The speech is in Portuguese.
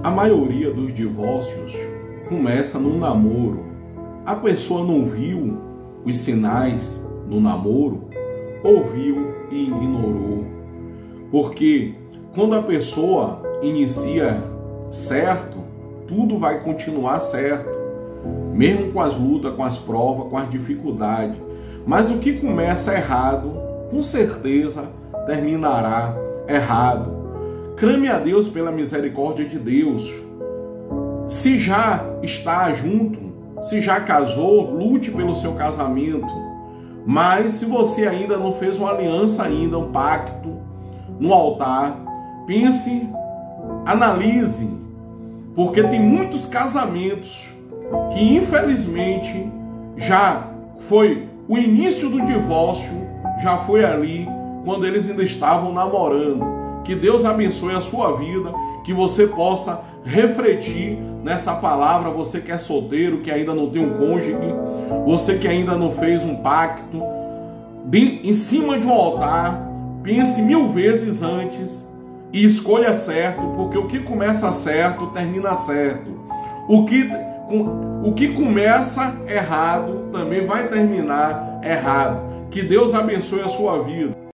A maioria dos divórcios começa no namoro. A pessoa não viu os sinais no namoro, ouviu e ignorou. Porque quando a pessoa inicia certo, tudo vai continuar certo, mesmo com as lutas, com as provas, com as dificuldades. Mas o que começa errado, com certeza terminará errado. Clame a Deus pela misericórdia de Deus. Se já está junto, se já casou, lute pelo seu casamento. Mas se você ainda não fez uma aliança ainda, um pacto no altar, pense, analise, porque tem muitos casamentos que infelizmente já foi o início do divórcio, já foi ali quando eles ainda estavam namorando. Que Deus abençoe a sua vida, que você possa refletir nessa palavra. Você que é solteiro, que ainda não tem um cônjuge, você que ainda não fez um pacto, em cima de um altar, pense 1000 vezes antes e escolha certo, porque o que começa certo, termina certo. O que começa errado, também vai terminar errado. Que Deus abençoe a sua vida.